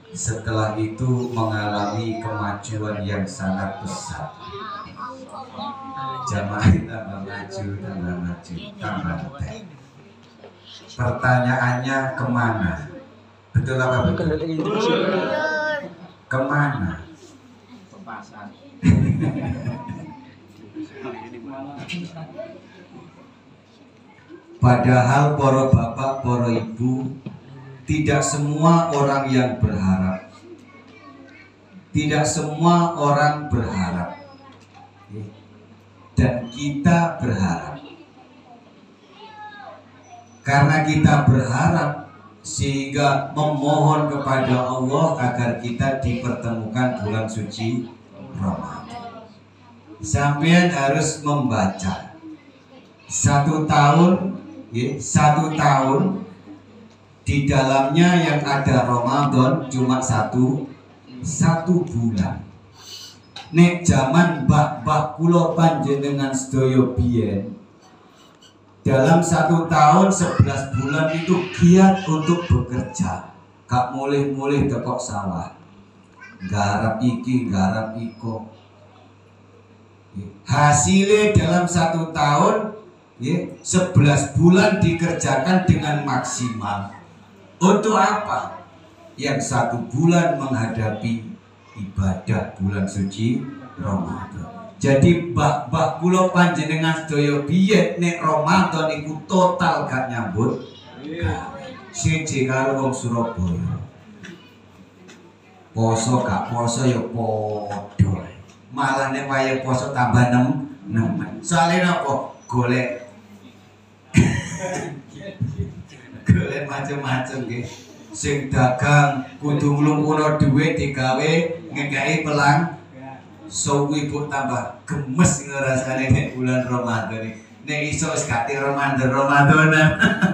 Setelah itu mengalami kemajuan yang sangat pesat. Jamaah tambah maju, tambah entek. Pertanyaannya kemana? Betul apa betul? Kemana? Padahal para bapak, para ibu, tidak semua orang yang berharap. Tidak semua orang berharap. Dan kita berharap. Karena kita berharap sehingga memohon kepada Allah agar kita dipertemukan bulan suci Ramadan. Sampean harus membaca 1 tahun, ya, 1 tahun di dalamnya yang ada Ramadan cuma satu bulan. Nek zaman mbah kula panjenengan sedaya biyen, dalam 1 tahun 11 bulan itu giat untuk bekerja. Gak mulih-mulih tekok sawah, garap iki, garap iko. Hasilnya dalam 1 tahun, 11 bulan dikerjakan dengan maksimal. Untuk apa? Yang 1 bulan menghadapi ibadah bulan suci Ramadan. Jadi mbah kula panjenengan sedaya biyen nek Ramadan iku total gak nyambut siji karo wong Surabaya. Poso gak poso ya padha. Malah nek wayah poso tambah nemen. Soale napa? Golek macam-macam nggih. Sing dagang kudu nglumpukno dhuwit digawe ngekeki pelang suwi ibu tambah gemes ngerasane nek bulan Ramadan iki. Nek iso wis gak Ramadan.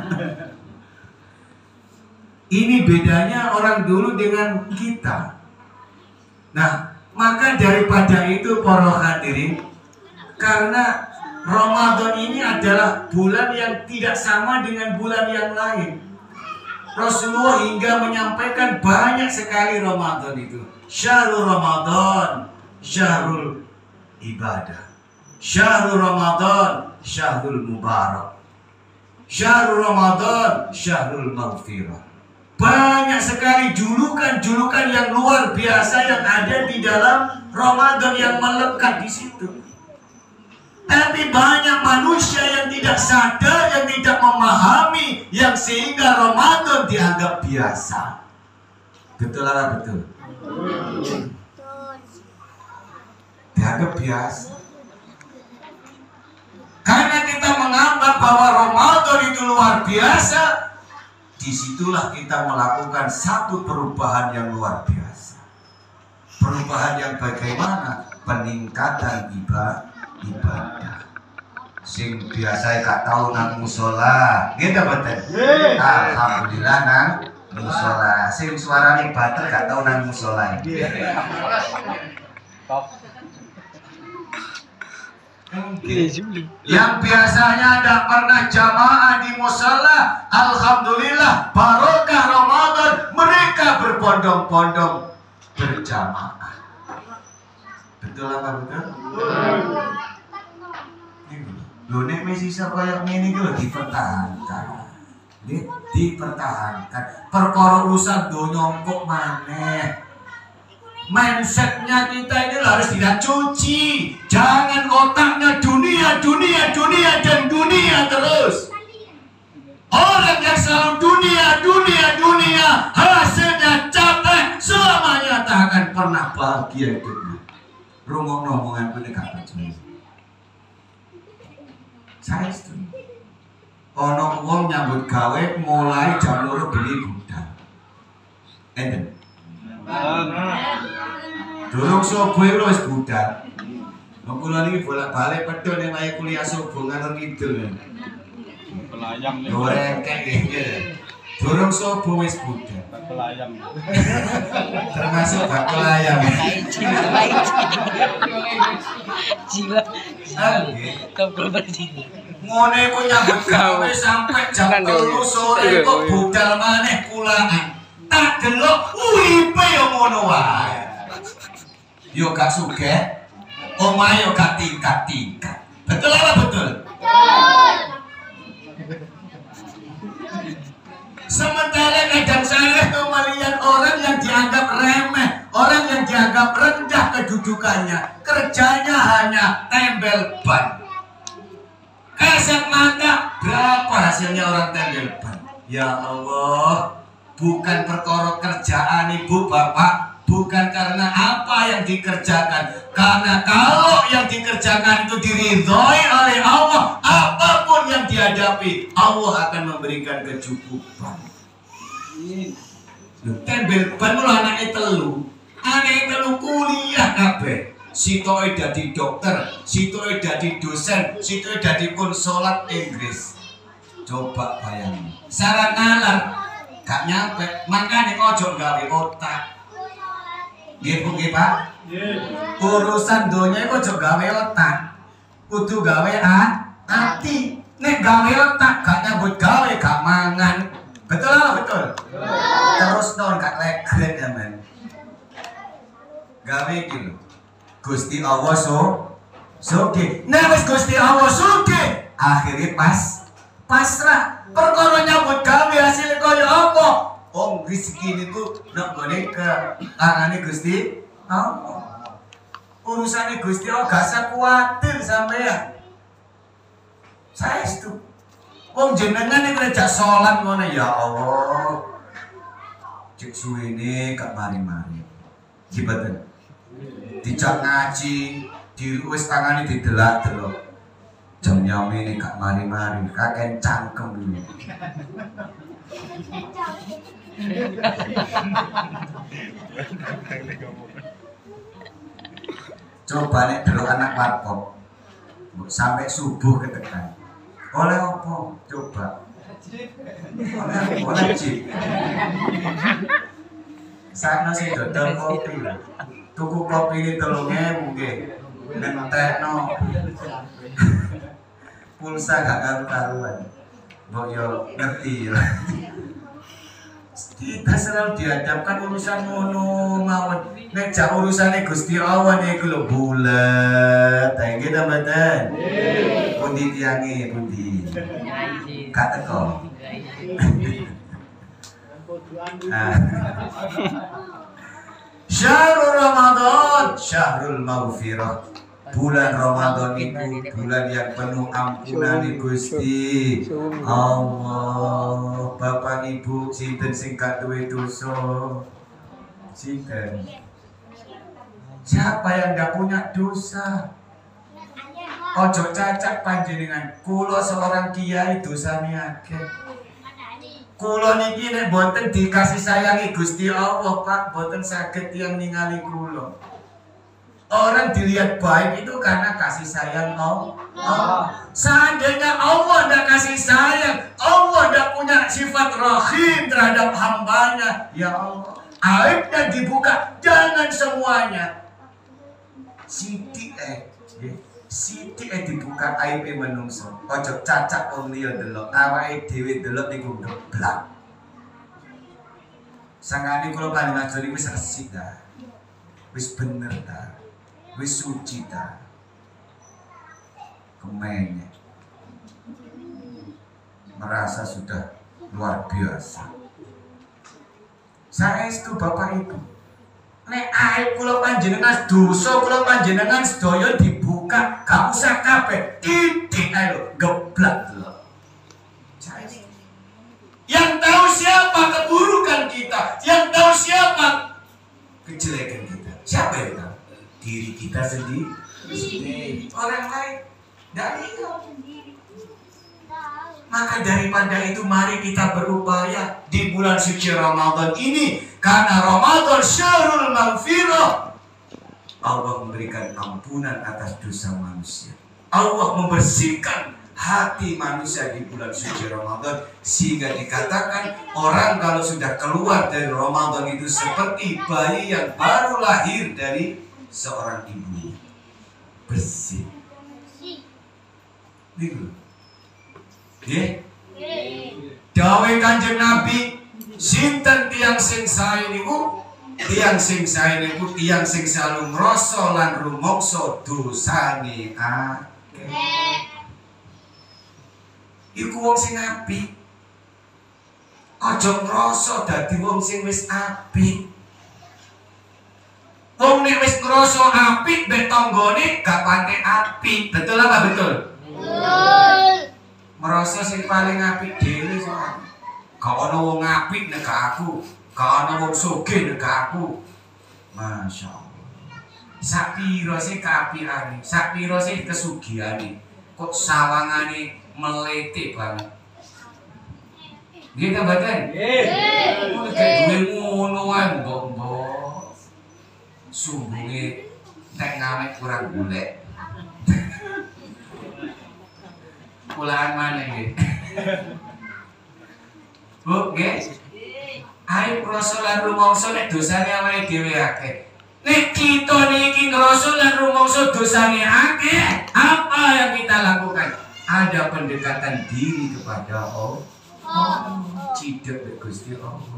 Ini bedanya orang dulu dengan kita. Nah, maka daripada itu para hadirin, karena Ramadan ini adalah bulan yang tidak sama dengan bulan yang lain. Rasulullah hingga menyampaikan banyak sekali Ramadan itu. Syahrul Ramadan, syahrul ibadah. Syahrul Ramadan, syahrul mubarak. Syahrul Ramadan, syahrul maghfirah. Banyak sekali julukan-julukan yang luar biasa yang ada di dalam Ramadan yang melekat di situ. Tapi banyak manusia yang tidak sadar, yang tidak memahami, yang sehingga Ramadan dianggap biasa. Betul atau betul? Dianggap biasa. Karena kita menganggap bahwa Ramadan itu luar biasa, disitulah kita melakukan satu perubahan yang luar biasa. Perubahan yang bagaimana? Peningkatan ibadah. Sing biasa gak tahu nang musola, gitu betul. Alhamdulillah nang musola. Sing suarane bater gak tahu nang musola. Yang biasanya tidak pernah jamaah di musola, alhamdulillah barokah Ramadan mereka berbondong-bondong berjamaah. Betul apa betul? Lho nek wis iso koyo ngene iki lho dipertahankan. Dipertahankan. Perkara urusan donya kok maneh. Mindsetnya kita ini harus dicuci. Jangan otaknya dunia dan dunia terus. Orang yang selalu dunia, hasilnya capek, selamanya tak akan pernah bahagia hidupnya. Rungokno omongan kene gak percaya. Saya setuju. Ono wong nyambut gawe mulai jam 2 beli budal. Enten. Durung subuh wis budal. Kula niki bolak-balik pedho nek wae kuliah subuh ngalor ngidul. Pelayang nek ora kek. Durung subuh wis budal. Pelayang. Termasuk bakul ayam. Gila. Kabel berdiri. Ngene ku nyambut gawe sampai jam 3 sore kok budal maneh kulaan. Tak delok uripe ngono wae. Yo gak sugih, omahe yo gak tingkat-tingkat. Betul apa betul? Betul. Sementara kadang saya itu melihat orang yang dianggap remeh, orang yang dianggap rendah kedudukannya, kerjanya hanya tempel ban. Kasat mata, berapa hasilnya orang tempel ban? Ya Allah, bukan perkara kerjaan ibu bapak, bukan karena apa yang dikerjakan, karena kalau yang dikerjakan itu diridhoi oleh Allah, apapun yang dihadapi Allah akan memberikan kecukupan. Tempel ban mulu anaknya telu kuliah kabeh. Sitoe dadi dokter, sitoe dadi dosen, sitoe dadi konsulat Inggris. Coba bayangin, syarat nalar gak nyampe, makanya ojo gawe otak. Nggih Bu nggih Pak? Urusan donya ojo gawe otak, kudu gawe hati. Nek gawe otak gak nyambut gawe gak mangan. Betul apa betul? Terus non gak legret ya men. Gawe iki lho. Gusti Allah sugih. Nek wis Gusti Allah sugih, akhire pasrah. Perkara nyambut gawe hasil kaya apa? Wong rezeki niku nek gone ke tangane Gusti Allah. Urusane Gusti Allah gak usah kuwatir sampean. Saestu. Wong jenengan iki rejak salat ngono ya Allah. Cek suwene gak mari-mari. Gimana? Dijak ngaji, diruwis tangane didelak-delok. Jam nyamene gak mari-mari, kakek cangkem dulu. Coba nek delok anak warkop, sampai subuh ketekan. Oleh apa? Coba. Oleh Jeep. Sakno sing dodol kopi. Tuku kopi ini 3.000 nggih. Nentekno. Pulsa gak karu-karuan. Mbok yo ngerti ya. Kita selalu dihadapkan urusan ngono mawon. Nek jak urusane Gusti Allah niku lho bulet. Nggih ta mboten? Pundi tiange pundi? Gak teko. Syahrul Ramadan, syahrul maghfirah. Bulan Ramadan itu bulan yang penuh ampunan Gusti Allah. Bapak Ibu sinten sing gak duwe dosa? Sinten? Siapa yang gak punya dosa? Ojo cacat panjenengan. Kula seorang kiai dosane akeh. Kula niki nek boten dikasih sayangi Gusti Allah, Pak, boten saged tiyang ningali kula. Orang dilihat baik itu karena kasih sayang Allah. Seandainya Allah tidak kasih sayang, Allah tidak punya sifat rahim terhadap hambanya, ya Allah, aibnya dibuka, jangan semuanya. Siti dibuka aibnya menungso. Ojo cacat wong liya delok, awake dhewe delok niku ngeblak. Sangane kula panjenengan ajari wis resik ta. Wis bener ta. Wis suci ta. Kemenye. Merasa sudah luar biasa. Saestu Bapak Ibu. Nek aib kula panjenengan dosa kula panjenengan sedaya dibuka, gak usah kabeh. Titik ae lho, geblak lho. Yang tahu siapa keburukan kita, yang tahu siapa kejelekan kita. Siapa yang tahu? Diri kita sendiri. Orang lain dari itu. Maka daripada itu mari kita berupaya di bulan suci Ramadan ini, karena Ramadan syahrul maghfirah. Allah memberikan ampunan atas dosa manusia. Allah membersihkan hati manusia di bulan suci Ramadan, sehingga dikatakan orang kalau sudah keluar dari Ramadan itu seperti bayi yang baru lahir dari seorang ibu. Bersih. Gitu. Nggih. Dawuh Kanjeng Nabi, sinten tiyang sing sae niku Tiyang sing sae niku tiyang sing selalu ngrasa lan rumangsa dosane akeh. Iku wong sing apik. Aja ngrasa dadi wong sing wis apik. Wong nek wis ngrasa apik mbek tanggane gak pantek apik. Betul apa betul? Betul. Merasa sing paling apik dhewe kok. Gak ana wong apik nek aku. Gak ana wong sugih nek aku. Masya Allah. Sapiro sih keapiane, sapiro sih kesugihane. Kok sawangane melete banget. Nggih ta mboten? Nggih. Nek duwe ngono wae mbok-mbok. Sumbunge nek ngamek kurang golek. Kulaan mana nggih? Bu, nggih. Ayo ngrasa lan rumangsa nek dosane awake dhewe akeh. Nek kita niki ngrasa lan rumangsa dosane akeh, apa yang kita lakukan? Ada pendekatan diri kepada Allah. Cidek mek Gusti Allah.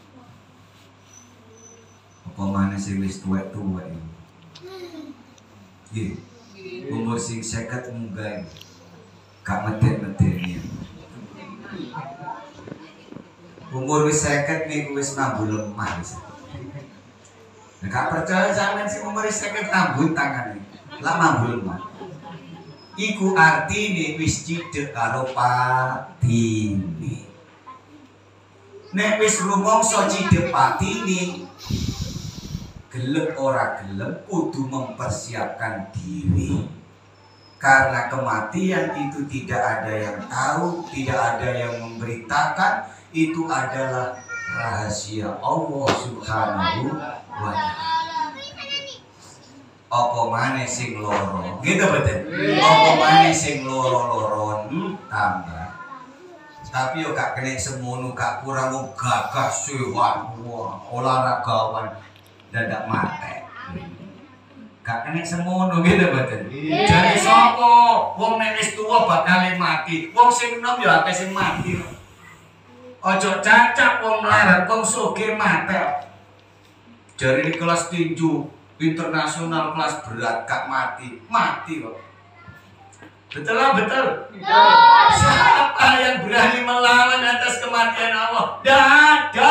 Apa maneh sing wis tuwek-tuwek iki? Nggih. Umur sing 50 munggah. Gak medhet-medheni. Umur wis 50 niku wis mambu lemah wis. Nek gak percaya sampean sing umur 50 tambun tangane. Lah mambu lemah. Iku artine wis cidek karo patine. Nek wis rumangsa cidek patine, gelem ora gelem kudu mempersiapkan diri. Karena kematian itu tidak ada yang tahu, tidak ada yang memberitakan. Itu adalah rahasia Allah Subhanahu wa ta'ala. Apa maneh sing loro? Gitu betul. Apa maneh sing loro-loron tambah. Tapi yo gak kena semono, gak kurang gagah sehat, olahragawan dadak mate. Gak kena semono gitu betul. Jadi sapa wong nek wis tuwa bakal mati. Wong sing enom yo akeh sing mati. Ojo cacak wong melarat, wong sugih mate. Jari di kelas tinju internasional kelas berat gak mati kok. Betul lah betul. Siapa yang berani melawan atas kematian Allah? Tidak ada.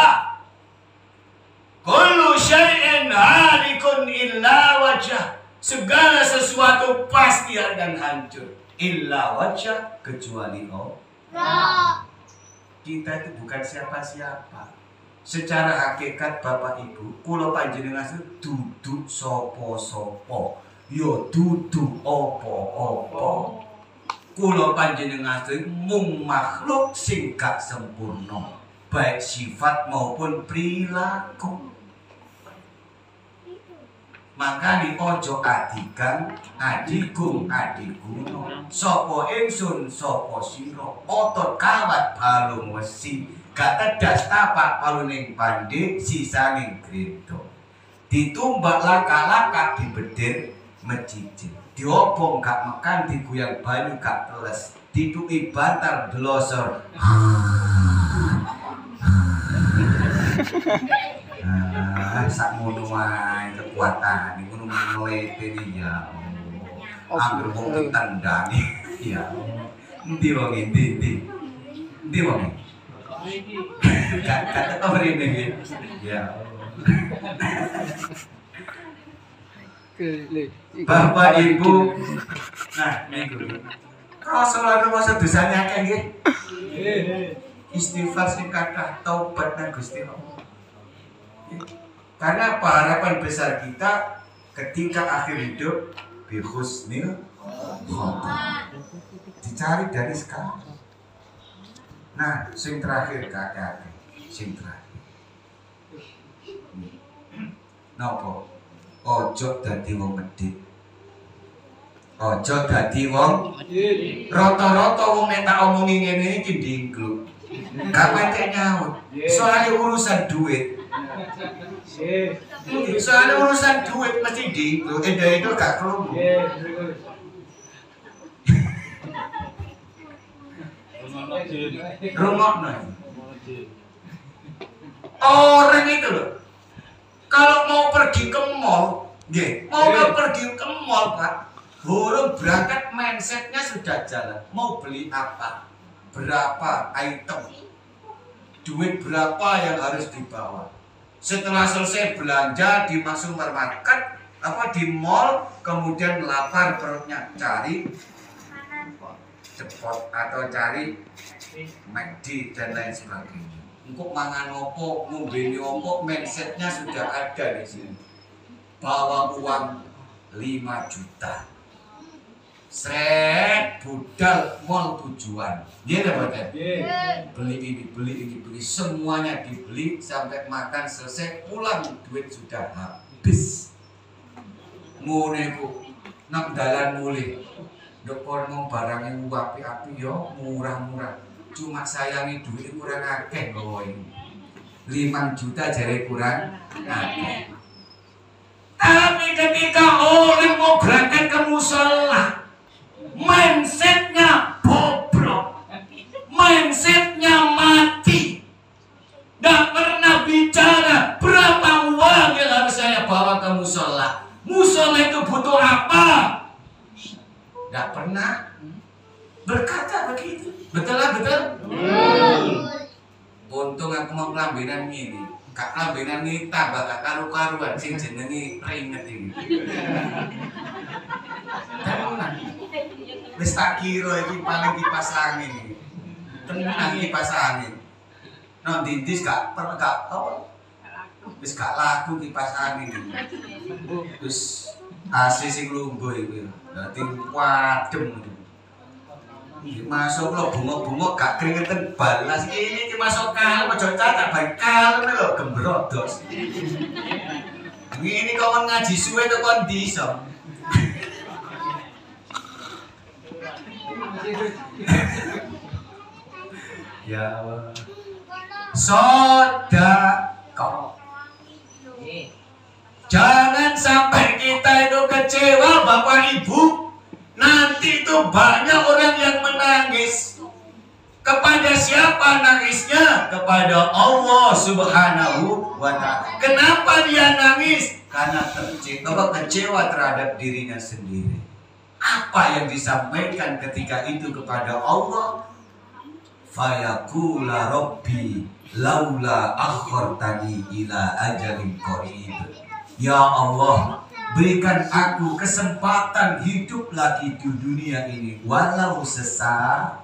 Kullu syai'in halikun illa wajah. Segala sesuatu pasti akan hancur. Illa wajah, kecuali Allah. Kita itu bukan siapa-siapa. Secara hakikat Bapak Ibu, kula panjenengan duduk sopo-sopo, yo duduk opo-opo. Kula panjenengan mung makhluk sing gak sempurna, baik sifat maupun perilaku. Maka di ojo adikan, adikum, adikuno. Sopo ingsun, sopo siro. Otot kawat balung wesi. Gak tedas tapak paluning pandai, sisaning grito. Ditumbak laka-laka dibedir mecicil. Diobong gak makan, diguyang banyu gak teles. Didui bantar blosor. Sak ngono wae kekuatan ngono melete ya. Angger wong ditandani ya. Endi wong endi wong. Gak tau mrene iki. Ya. Bapak Ibu. Nah, niku. Rasulullah masa dosane akeh nggih. Istighfar sing kathah, taubat nang Gusti Allah. Karena apa? Harapan besar kita ketika akhir hidup bi husnil khotimah. Dicari dari sekarang. Nah, sing terakhir kakek, sing terakhir. Nopo? Ojo dadi wong medhit. Ojo dadi wong rata-rata wong nek tak omongi ngene iki ndingkluk. Gak pancen nyaut. Soalnya urusan duit. Soalnya urusan duit mesti ndingkluk. Itu gak kelumbu. Rungokno. Orang itu loh. pergi ke mall, nggih, pergi ke mall, Pak. Burung berangkat mindsetnya sudah jalan. Mau beli apa? Berapa item? Duit berapa yang harus dibawa? Setelah selesai belanja di supermarket, di mall, kemudian lapar perutnya, cari cepot atau cari McD dan lain sebagainya. Untuk mangan opo, ngombe opo, mindsetnya sudah ada di sini. Bawa uang 5 juta. Sret budal mall tujuan. Dia dapat beli ini, beli semuanya dibeli sampai makan selesai pulang duit sudah habis. Ngene ku nang dalan mulih. Dokter ngomong barangnya api-api yo murah-murah. Cuma sayangi duit kurang akeh loh ini. 5 juta jare kurang akeh. Tapi ketika orang mau berangkat ke musola, mindsetnya bobrok, mindsetnya mati. Gak pernah bicara berapa uang yang harus saya bawa ke musola. Musola itu butuh apa? Gak pernah berkata begitu. Betul lah, betul? Untung aku mau kelambenan ini. Kak kelambenan ini tambah gak karu-karuan sing jenenge ringet ini. Wis tak kira iki paling kipas angin. Tenang kipas angin. Nang dindis gak apa? Wis gak laku kipas angin. Terus AC sing lumbuh iku. Dadi wadem. Masuk lo bungok-bungok gak keringetan balas ini masuk kalem aja cacat baik kalem lho gembrodos. Ini kok ngaji suwe to kon diso. Ya Allah. Sedekah. Jangan sampai kita itu kecewa Bapak Ibu. Nanti itu banyak orang yang menangis. Kepada siapa nangisnya? Kepada Allah Subhanahu wa Ta'ala. Kenapa dia nangis? Karena kecewa terhadap dirinya sendiri. Apa yang disampaikan ketika itu kepada Allah? Fayaqula Rabbi laula akhartani ila ajalin qarib. Ya Allah, berikan aku kesempatan hidup lagi di dunia ini walau sesaat.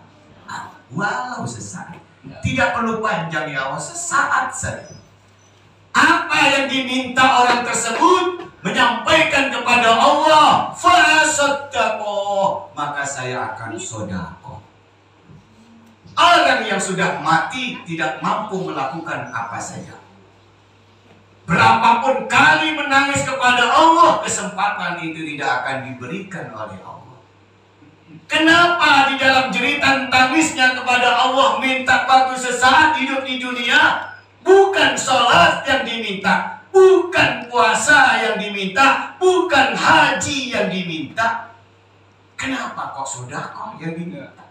Tidak perlu panjang ya Allah, sesaat saja. Apa yang diminta orang tersebut? Menyampaikan kepada Allah, fasaddaqo, maka saya akan sedekah. Orang yang sudah mati tidak mampu melakukan apa saja. Berapapun kali menangis kepada Allah, kesempatan itu tidak akan diberikan oleh Allah. Kenapa di dalam jeritan tangisnya kepada Allah minta waktu sesaat hidup di dunia? Bukan sholat yang diminta, bukan puasa yang diminta, bukan haji yang diminta. Kenapa kok sedekah yang diminta?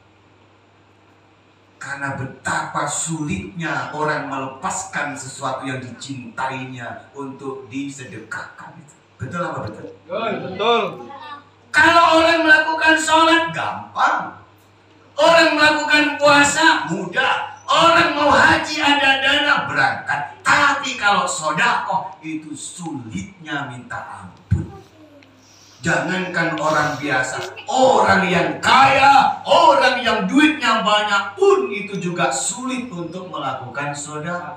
Karena betapa sulitnya orang melepaskan sesuatu yang dicintainya untuk disedekahkan. Betul apa betul? Betul. Kalau orang melakukan sholat gampang, orang melakukan puasa mudah, orang mau haji ada dana berangkat. Tapi kalau sedekah itu sulitnya minta ampun. Jangankan orang biasa, orang yang kaya, orang yang duitnya banyak pun itu juga sulit untuk melakukan sedekah.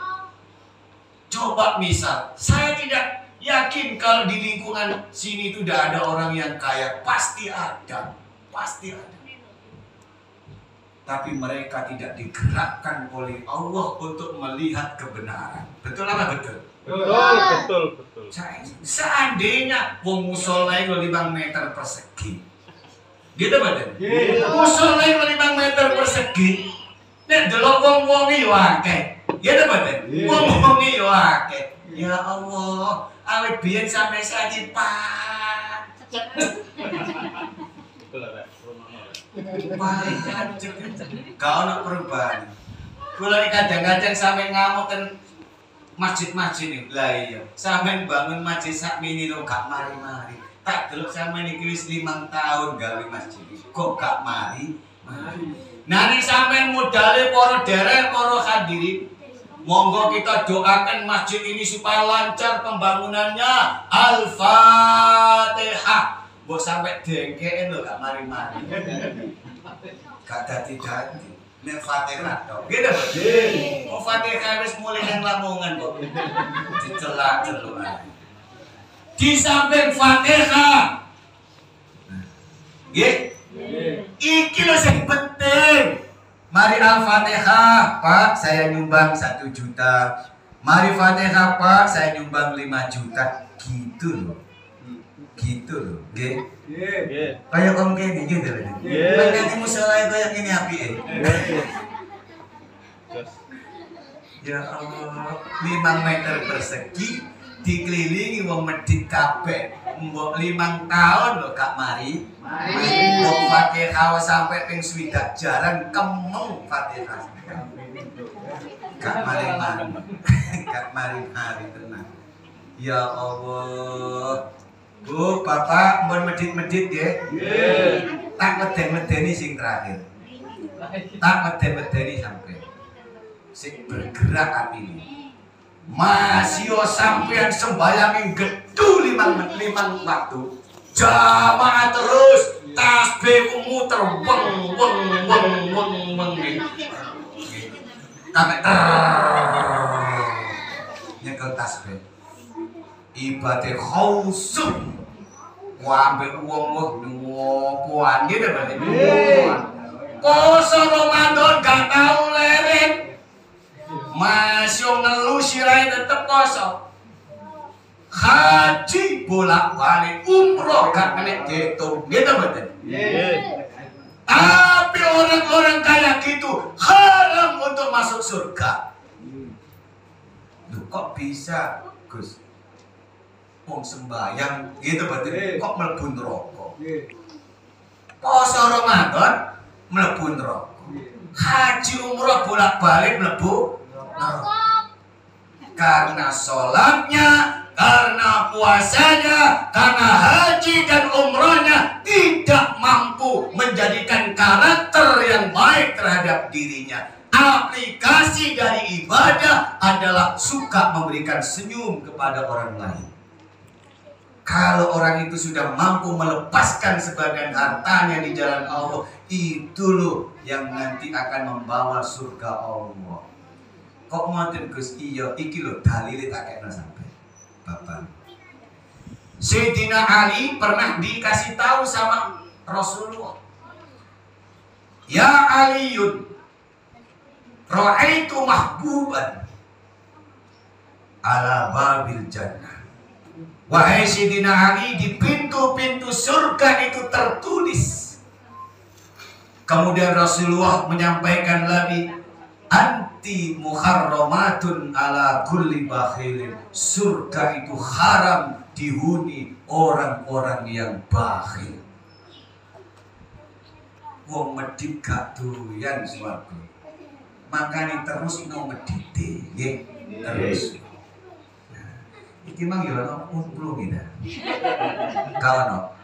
Coba misal, saya tidak yakin kalau di lingkungan sini itu tidak ada orang yang kaya. Pasti ada, pasti ada. Tapi mereka tidak digerakkan oleh Allah untuk melihat kebenaran. Betul apa betul? Betul. Seandainya wong musola itu 5 meter persegi, gitu badan? Musola itu 5 meter persegi. Nek delok wong-wong iki akeh. Gitu badan? Wong-wong iki akeh. Ya Allah, awet biyen sampai saiki Pak. Gak ada perubahan. Kula kadang-kadang sampai ngamuk kan masjid-masjid nih. Lah iya, sampean bangun masjid sak mini lo gak mari-mari. Tak delok sampean iki wis 5 tahun gawe masjid. Kok gak mari? Nari sampean modale para derek, para hadirin. Monggo kita doakan masjid ini supaya lancar pembangunannya. Al-Fatihah. Mbok sampai dengkeken lho gak mari-mari. Gak dadi-dadi. Nek Fatihah tok. Gitu, Bos. Oh, Fatihah wis mulai nang Lamongan kok. Dicelak-celukan. Di samping Fatihah. Nggih. Iki lho sing penting. Mari Al-Fatihah, Pak, saya nyumbang 1 juta. Mari Fatihah, Pak, saya nyumbang 5 juta. Gitu loh. Gitu loh, nggih. Nggih. Kayak om kene gitu lho. Pengen musola kayak gini apike. Ya Allah, 5 meter persegi dikelilingi wong medhit kabeh. Mbok 5 tahun lho gak mari. Mbok Fatihah sampai ping 60 jaran kemeng Fatihah. Gak mari-mari. Gak mari-mari tenang. Ya Allah. Bu, Bapak mun medhit-medhit nggih. Nggih. Tak meden-medeni sing terakhir. Tak meden-medeni sampai sing bergerak atine. Masih sampean sembahyang gedhu 5 waktu. Jamaah terus tasbih muter weng sampai nyekel tasbih. Ibadah khusyuk. Wah, ambek wong ngopoan gitu berarti. Poso Ramadan gak tau leren. Masih ngeluh sirai tetep poso. Haji bolak-balik, umroh gak kena dihitung, gitu betul. Tapi orang-orang kayak gitu haram untuk masuk surga. Loh, kok bisa, Gus? Wong sembahyang, gitu betul. Kok mlebu neraka? Poso Ramadan mlebu neraka. Haji umroh bolak-balik mlebu karena sholatnya, karena puasanya, karena haji dan umrohnya tidak mampu menjadikan karakter yang baik terhadap dirinya. Aplikasi dari ibadah adalah suka memberikan senyum kepada orang lain. Kalau orang itu sudah mampu melepaskan sebagian hartanya di jalan Allah, itu loh yang nanti akan membawa surga Allah. Kok ngoten Gus? Iya, iki lho dalile tak kena sampai. Bapak. Sayyidina Ali pernah dikasih tahu sama Rasulullah. Ya Aliyun, ra'aitu mahbuban ala babil jannah. Wahai Sayyidina Ali, di pintu-pintu surga itu tertulis. Kemudian Rasulullah menyampaikan lagi, anti muharramatun ala kulli bakhilin. Surga itu haram dihuni orang-orang yang bakhil. Wong medhit gak doyan swarga. Makane terus no medhite, nggih. Terus. Iki mang yo ono umplung iki. Kaono.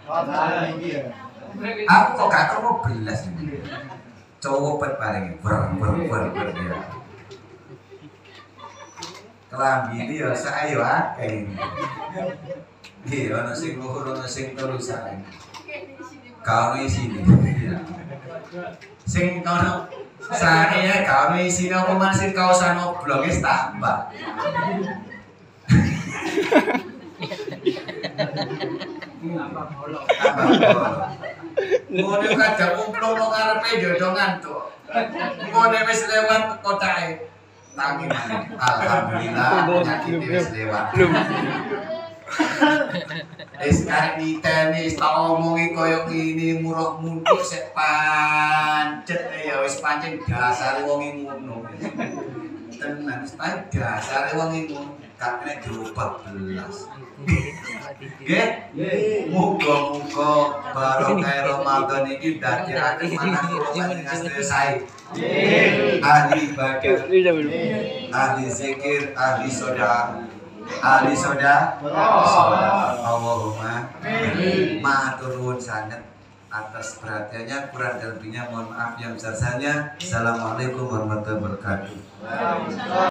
Aku kok gak tau belas iki. Cowok pet bareng ber ya. Kelambi ini ya saya yo akeh. Nggih, ono sing luhur ono sing telu sae. Kaono isine. Sing kono sae ya kaono isine apa masih kaosan oblong wis tambah. Ngene kadang umplung nang ngarepe yo ngantuk. Ngene wis lewat kotake. Tangi maneh. Alhamdulillah penyakit wis lewat. Wis karep diteni tak omongi koyo ngene murah muntuk sik pancet ya wis pancen dasare wong ngono. Tenan wis dasare wong ngono. kakeknya diubah belas. Oke, muga-muga barokah Ramadan ini dadi ati manah kula panjenengan saya. Ahli ibadah, ahli zikir, ahli soda, Allahumma matur nuwun sanget atas perhatiannya, kurang dan lebihnya mohon maaf yang besar-besarnya. Assalamualaikum warahmatullahi wabarakatuh.